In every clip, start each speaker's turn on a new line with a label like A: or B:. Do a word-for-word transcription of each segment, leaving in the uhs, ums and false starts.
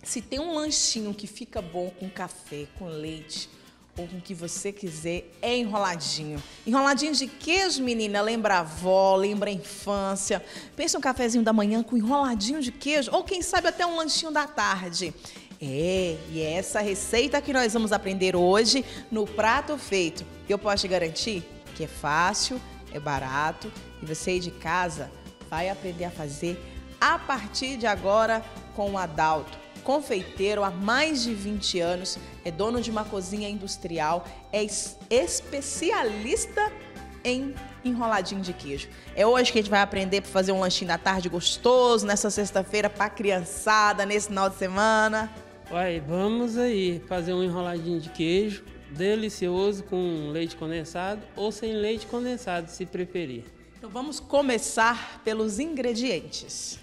A: Se tem um lanchinho que fica bom com café, com leite ou com o que você quiser, é enroladinho. Enroladinho de queijo, menina, lembra a avó, lembra a infância. Pensa um cafezinho da manhã com enroladinho de queijo ou quem sabe até um lanchinho da tarde. É, e é essa receita que nós vamos aprender hoje no Prato Feito. Eu posso te garantir que é fácil, é barato e você aí de casa vai aprender a fazer a partir de agora com o Adalto. Confeiteiro há mais de vinte anos, é dono de uma cozinha industrial, é especialista em enroladinho de queijo. É hoje que a gente vai aprender para fazer um lanchinho da tarde gostoso, nessa sexta-feira para a criançada, nesse final de semana.
B: Uai, vamos aí fazer um enroladinho de queijo, delicioso, com leite condensado ou sem leite condensado, se preferir.
A: Então vamos começar pelos ingredientes.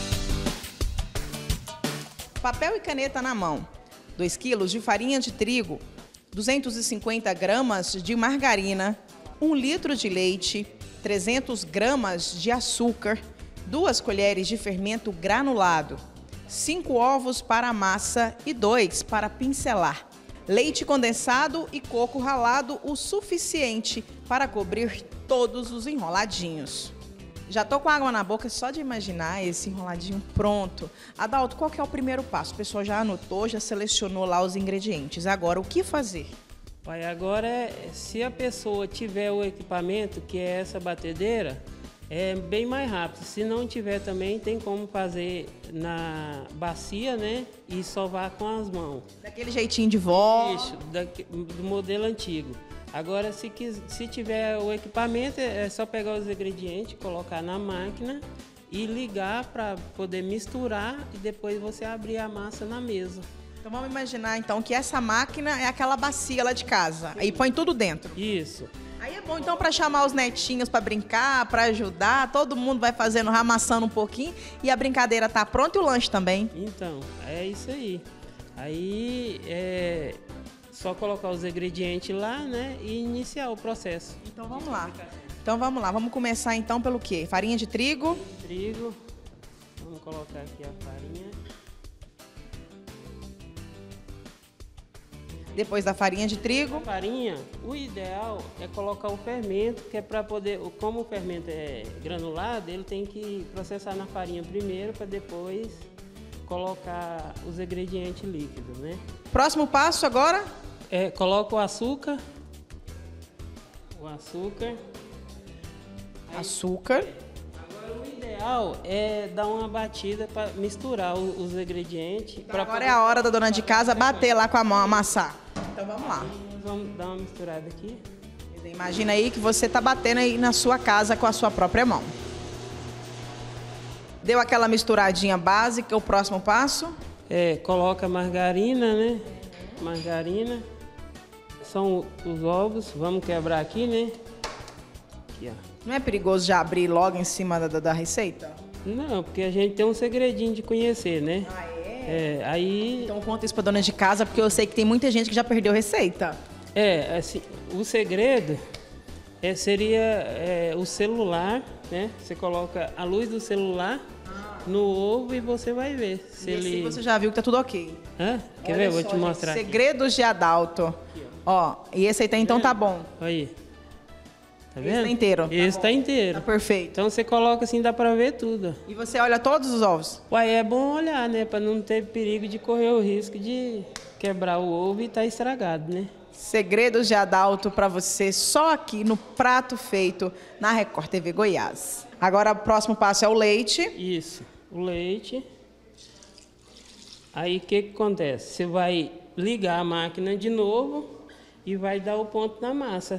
A: Papel e caneta na mão, dois quilos de farinha de trigo, duzentos e cinquenta gramas de margarina, um litro de leite, trezentas gramas de açúcar, duas colheres de fermento granulado, cinco ovos para a massa e dois para pincelar, leite condensado e coco ralado o suficiente para cobrir todos os enroladinhos. Já tô com água na boca só de imaginar esse enroladinho pronto. Adalto, qual que é o primeiro passo? O pessoal já anotou, já selecionou lá os ingredientes. Agora, o que fazer?
B: Uai, agora, se a pessoa tiver o equipamento, que é essa batedeira, é bem mais rápido. Se não tiver também, tem como fazer na bacia, né? E sovar com as mãos.
A: Daquele jeitinho de vó.
B: Isso, da, do modelo antigo. Agora, se, quis, se tiver o equipamento, é só pegar os ingredientes, colocar na máquina e ligar para poder misturar e depois você abrir a massa na mesa.
A: Então vamos imaginar então que essa máquina é aquela bacia lá de casa. Sim. Aí põe tudo dentro.
B: Isso.
A: Aí é bom então para chamar os netinhos para brincar, para ajudar. Todo mundo vai fazendo, ramassando um pouquinho e a brincadeira tá pronta e o lanche também.
B: Então, é isso aí. Aí é só colocar os ingredientes lá, né, e iniciar o processo.
A: Então vamos lá. Então vamos lá. Vamos começar então pelo quê? Farinha de trigo.
B: Trigo. Vamos colocar aqui a farinha.
A: Depois da farinha de trigo.
B: A farinha, o ideal é colocar o fermento, que é para poder, como o fermento é granulado, ele tem que processar na farinha primeiro para depois colocar os ingredientes líquidos, né?
A: Próximo passo agora?
B: É, coloca o açúcar. O açúcar. Aí,
A: açúcar.
B: Agora o ideal é dar uma batida para misturar os, os ingredientes.
A: Então, agora poder... é a hora da dona de casa bater lá com a mão, amassar. Então vamos lá.
B: Nós vamos dar uma misturada aqui.
A: Imagina aí que você está batendo aí na sua casa com a sua própria mão. Deu aquela misturadinha básica, o próximo passo?
B: É, coloca margarina, né? Margarina. São os ovos, vamos quebrar aqui, né? Aqui, ó.
A: Não é perigoso já abrir logo em cima da, da receita?
B: Não, porque a gente tem um segredinho de conhecer, né?
A: Ah, é?
B: É, aí...
A: Então conta isso pra dona de casa, porque eu sei que tem muita gente que já perdeu receita.
B: É, assim, o segredo é, seria é, o celular, né? Você coloca a luz do celular no ovo e você vai ver. Se
A: e
B: ele...
A: você já viu que tá tudo ok.
B: Hã? Quer
A: Olha
B: ver? Vou
A: só,
B: te mostrar
A: gente,
B: aqui.
A: Segredos de Adalto. Aqui, ó. Ó, e esse aí tá, então tá bom.
B: Aí. Tá vendo?
A: Esse tá inteiro.
B: Esse
A: tá,
B: tá inteiro.
A: Tá perfeito.
B: Então você coloca assim, dá pra ver tudo.
A: E você olha todos os ovos?
B: Uai, é bom olhar, né? Pra não ter perigo de correr o risco de quebrar o ovo e tá estragado, né?
A: Segredos de Adalto pra você só aqui no Prato Feito na Record T V Goiás. Agora o próximo passo é o leite.
B: Isso. O leite. Aí o que que acontece? Você vai ligar a máquina de novo e vai dar o ponto na massa.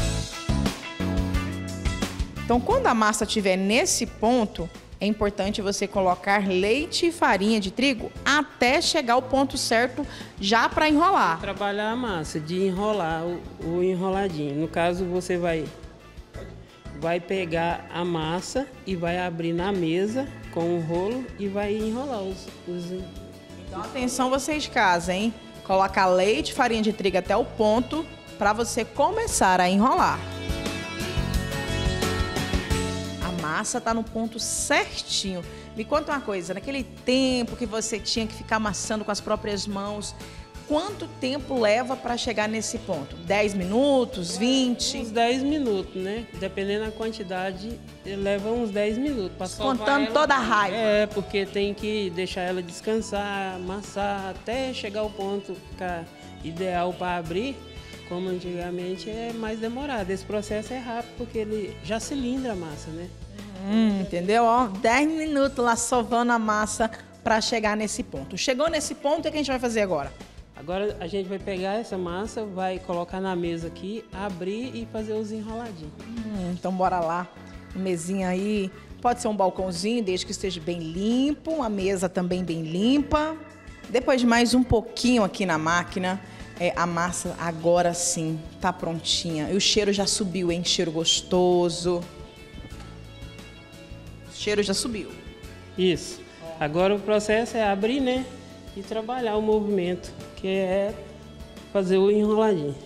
A: Então, quando a massa estiver nesse ponto, é importante você colocar leite e farinha de trigo até chegar ao ponto certo já para enrolar.
B: Trabalhar a massa, de enrolar o, o enroladinho. No caso, você vai, vai pegar a massa e vai abrir na mesa com o rolo e vai enrolar os... os...
A: Então, atenção vocês de casa, hein? Colocar leite e farinha de trigo até o ponto para você começar a enrolar. A massa tá no ponto certinho. Me conta uma coisa, naquele tempo que você tinha que ficar amassando com as próprias mãos, quanto tempo leva para chegar nesse ponto? dez minutos, vinte?
B: Uns dez minutos, né? Dependendo da quantidade, leva uns dez minutos. Pra
A: Contando toda a raiva.
B: É, porque tem que deixar ela descansar, amassar, até chegar ao ponto ficar ideal para abrir. Como antigamente é mais demorado. Esse processo é rápido porque ele já cilindra a massa, né?
A: Hum, entendeu? Ó, dez minutos lá sovando a massa para chegar nesse ponto. Chegou nesse ponto, o que a gente vai fazer agora?
B: Agora a gente vai pegar essa massa, vai colocar na mesa aqui, abrir e fazer os enroladinhos.
A: Hum, então bora lá. Uma mesinha aí, pode ser um balcãozinho, desde que esteja bem limpo, uma mesa também bem limpa. Depois de mais um pouquinho aqui na máquina, é, a massa agora sim tá prontinha. E o cheiro já subiu, hein? Cheiro gostoso. O cheiro já subiu.
B: Isso. Agora o processo é abrir, né? E trabalhar o movimento, que é fazer o enroladinho.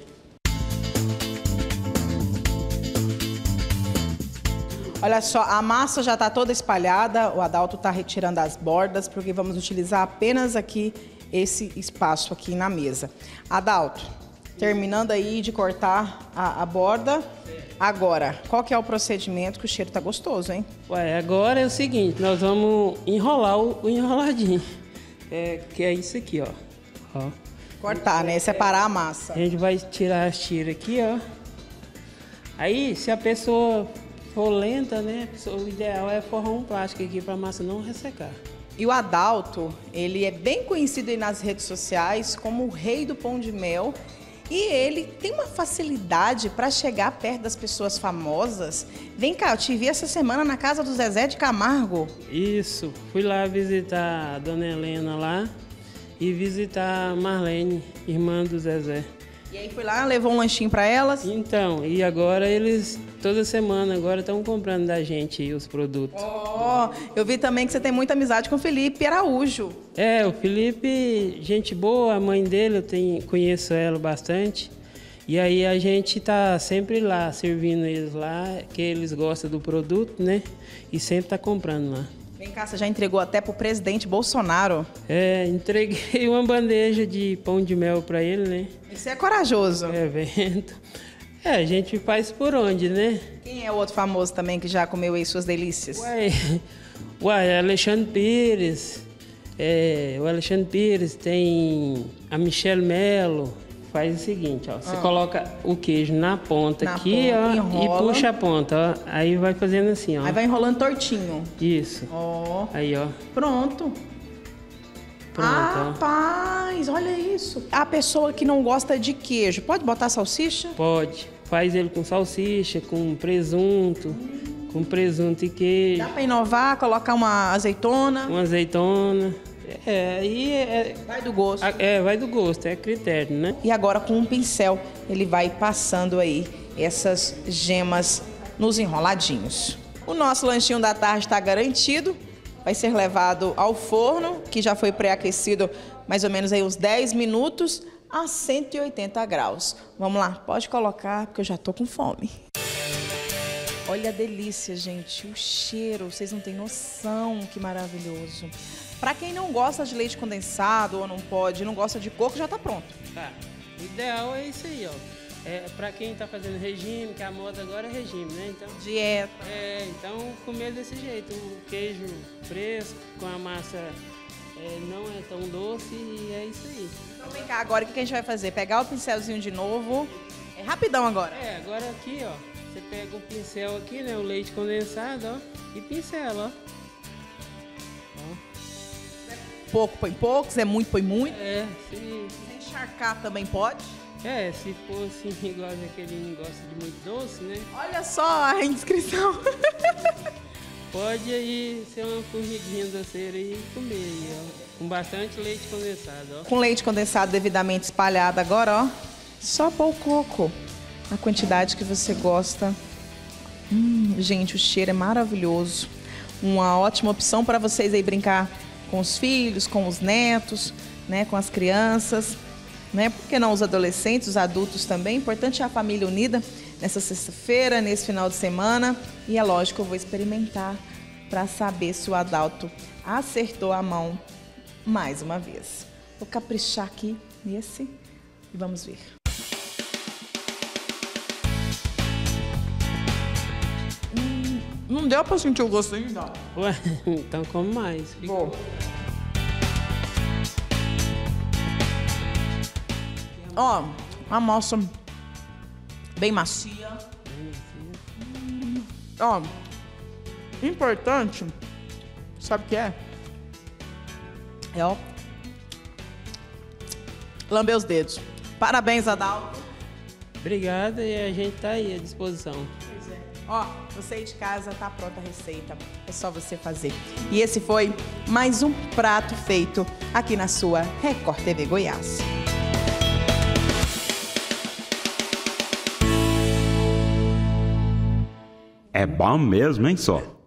A: Olha só, a massa já está toda espalhada, o Adalto está retirando as bordas, porque vamos utilizar apenas aqui esse espaço aqui na mesa. Adalto, terminando aí de cortar a, a borda, agora, qual que é o procedimento? Que o cheiro tá gostoso, hein?
B: Ué, agora é o seguinte, nós vamos enrolar o, o enroladinho. É, que é isso aqui, ó. ó.
A: Cortar, né? Separar a massa.
B: A gente vai tirar as tiras aqui, ó. Aí, se a pessoa for lenta, né? O ideal é forrar um plástico aqui para a massa não ressecar.
A: E o Adalto, ele é bem conhecido aí nas redes sociais como o rei do pão de mel. E ele tem uma facilidade para chegar perto das pessoas famosas. Vem cá, eu te vi essa semana na casa do Zezé de Camargo.
B: Isso, fui lá visitar a dona Helena lá e visitar a Marlene, irmã do Zezé.
A: E aí foi lá, levou um lanchinho para elas?
B: Então, e agora eles, toda semana, agora estão comprando da gente aí os produtos.
A: Ó, oh, eu vi também que você tem muita amizade com o Felipe Araújo.
B: É, o Felipe, gente boa, a mãe dele, eu tenho, conheço ela bastante. E aí a gente tá sempre lá, servindo eles lá, que eles gostam do produto, né? E sempre tá comprando lá.
A: Vem cá, você já entregou até pro presidente Bolsonaro?
B: É, entreguei uma bandeja de pão de mel para ele, né?
A: Isso é corajoso.
B: É, evento. É, a gente faz por onde, né?
A: Quem é o outro famoso também que já comeu aí suas delícias?
B: Uai, uai Alexandre Pires. É, o Alexandre Pires tem a Michelle Mello. Faz o seguinte, ó. Você ah. coloca o queijo na ponta na aqui, ponta, ó, enrola. E puxa a ponta, ó. Aí vai fazendo assim, ó.
A: Aí vai enrolando tortinho.
B: Isso.
A: Ó.
B: Aí, ó.
A: Pronto.
B: Pronto,
A: Rapaz, ó. Olha isso. A pessoa que não gosta de queijo, pode botar salsicha?
B: Pode. Faz ele com salsicha, com presunto, hum. com presunto e queijo.
A: Dá pra inovar, colocar uma azeitona?
B: Uma azeitona. É, aí é,
A: vai do gosto.
B: É, vai do gosto, é critério, né?
A: E agora com um pincel ele vai passando aí essas gemas nos enroladinhos. O nosso lanchinho da tarde está garantido. Vai ser levado ao forno, que já foi pré-aquecido mais ou menos aí uns dez minutos a cento e oitenta graus. Vamos lá, pode colocar, porque eu já tô com fome. Olha a delícia, gente, o cheiro, vocês não têm noção, que maravilhoso. Para quem não gosta de leite condensado ou não pode, não gosta de coco, já está pronto.
B: Tá. O ideal é isso aí, ó. É, para quem está fazendo regime, que a moda agora é regime, né? Então,
A: dieta.
B: É, então comer desse jeito, o queijo fresco com a massa é, não é tão doce e é isso aí.
A: Então vem cá, agora o que a gente vai fazer? Pegar o pincelzinho de novo. É rapidão agora.
B: É, agora aqui, ó. Você pega o pincel aqui, né? O leite condensado, ó. E pincela, ó.
A: Pouco põe pouco, se é muito põe muito.
B: É, se...
A: se encharcar também pode.
B: É, se for assim, igual aquele não gosta de muito doce, né?
A: Olha só a inscrição.
B: Pode aí ser uma formiguinha doceira e comer aí, ó. Com bastante leite condensado, ó.
A: Com leite condensado devidamente espalhado agora, ó. Só pôr o coco. A quantidade que você gosta. Hum, gente, o cheiro é maravilhoso. Uma ótima opção para vocês aí brincar com os filhos, com os netos, né, com as crianças, né? Por que não os adolescentes, os adultos também? Importante é a família unida nessa sexta-feira, nesse final de semana. E é lógico, eu vou experimentar para saber se o Adalto acertou a mão mais uma vez. Vou caprichar aqui nesse e vamos ver. Hum, não deu para sentir o gosto ainda?
B: Ué, então come mais.
A: Vou. Ó, a massa bem macia. Hum, ó, importante, sabe o que é? É, ó, lamber os dedos. Parabéns, Adalto.
B: Obrigado, e a gente tá aí à disposição.
A: Pois é. Ó, você aí de casa, tá pronta a receita. É só você fazer. E esse foi mais um prato feito aqui na sua Record T V Goiás.
C: É bom mesmo, hein, só?